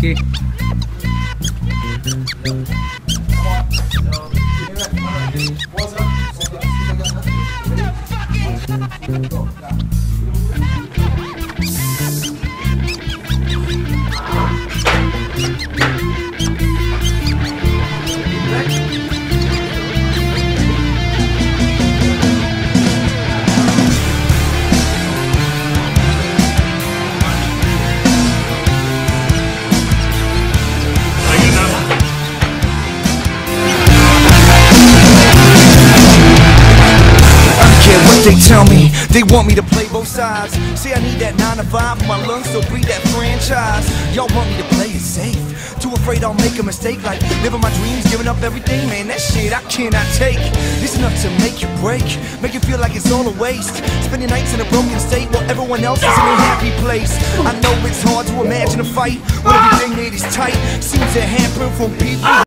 Okay. They tell me they want me to play both sides. Say I need that 9 to 5 for my lungs, so breathe that franchise. Y'all want me to play it safe, too afraid I'll make a mistake, like living my dreams, giving up everything. Man, that shit I cannot take. It's enough to make you break, make you feel like it's all a waste. Spending nights in a broken state while everyone else is in a happy place. I know it's hard to imagine a fight when everything made is tight. Seems to happen from people